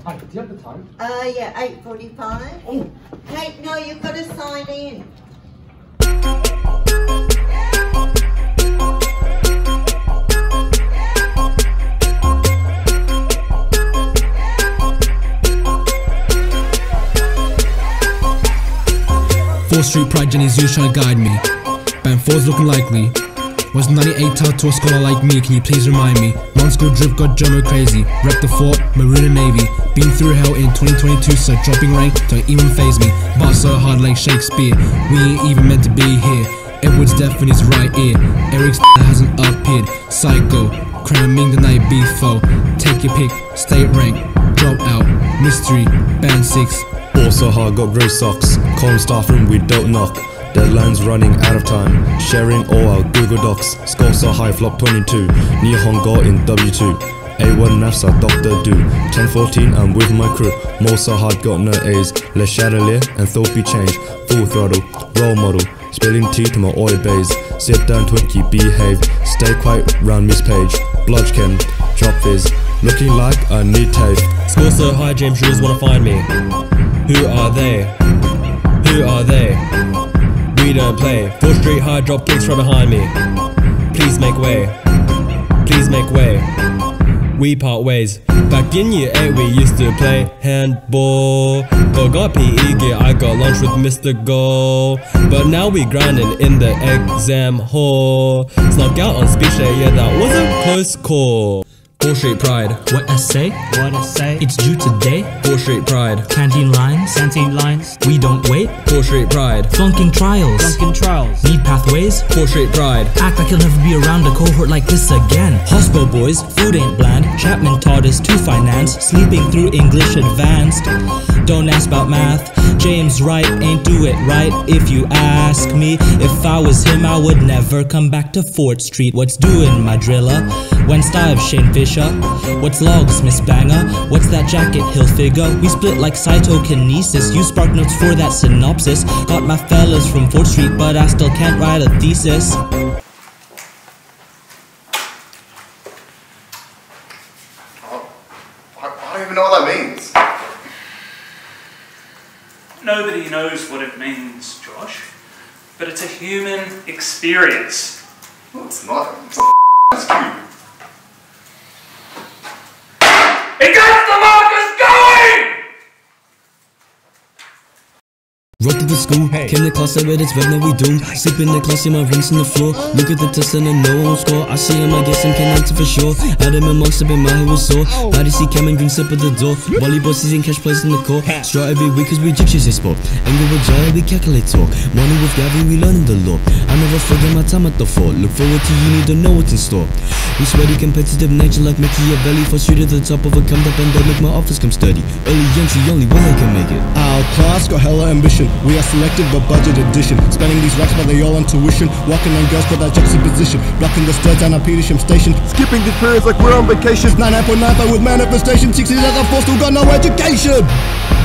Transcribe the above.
Hi, do you have the time? Yeah, 8:45. Oh! Hey, no, you've got to sign in. Fourth Street Pride, Jenny Zoo's trying to guide me. Band 4's looking likely. Was 98 taught to a scholar like me? Can you please remind me? Non-school drip got drummer crazy. Rep the fort, maroon and navy. Been through hell in 2022, so dropping rank don't even faze me. Bar so hard like Shakespeare, we ain't even meant to be here. Edward's deaf in his right ear. Eric's hasn't appeared. Psycho, cramming the night before. Take your pick, state rank, drop out, mystery, band 6. Also hard, got grey socks. Column staff room, we don't knock. Deadlines running out of time. Sharing all our Google Docs. Score so high, flop 22. Nihon go in W2. A1 NASA, Dr. Do. 1014, I'm with my crew. More so hard, got no A's. Le Chatelier and Thorpe change. Full throttle, role model. Spilling tea to my oil bays. Sit down, Twinkie, behave. Stay quiet round Miss Page. Bludgeon, drop fizz. Looking like I need tape. Score so high, James Drews wanna find me. Who are they? Who are they? We don't play. 4th Street High, drop kicks from behind me. Please make way. Please make way. We part ways. Back in year 8 we used to play handball. But got PE gear, I got lunch with Mr. Goal. But now we grinding in the exam hall. Snuck out on speech day, yeah that was a close call. 4th Street Pride. What essay? What essay? It's due today. 4th Street Pride. Canteen lines. Canteen lines. We don't wait. 4th Street Pride. Flunking trials. Flunking trials. Need pathways. 4th Street Pride. Act like you'll never be around a cohort like this again. Hospo boys, food ain't bland. Chapman taught us to finance. Sleeping through English advanced. Don't ask about math. James Wright ain't do it right if you ask me. If I was him I would never come back to 4th Street. What's doing my driller? When Stive Shane Fisher? What's logs Miss Banger? What's that jacket Hill figure? We split like cytokinesis. You spark notes for that synopsis. Got my fellas from 4th Street but I still can't write a thesis. I don't even know what that means. Nobody knows what it means, Josh, but it's a human experience. No, it's not. It's cute. It gets the markers going! Rocked up at school, came to class, I read it's red, now we do. Sleep in the class, see my rings on the floor. Look at the test and I know I won't score. I see him, I guess him, can't answer for sure. Adam and Monster, been my head was sore. Body see Cameron Green step at the door. Volleyball season, cash plays in the court. Straw every week cause we judges this sport. Anger with joy, we calculate talk. Money with Gavin, we learning the law. I never forget my time at the fort. Look forward to uni, don't know what's in store. We sweaty, competitive nature like Machiavelli. For straight to the top of a come up and they make my office come sturdy. Early entry, only one I can make it. Our class got hella ambition. We are selective but budget addition. Spending these racks but they all on tuition. Walking on girls got that juxtaposition. Blocking the stairs down at Petersham Station. Skipping these periods like we're on vacation. 99.95 with manifestation. 60s as a force, still got no education.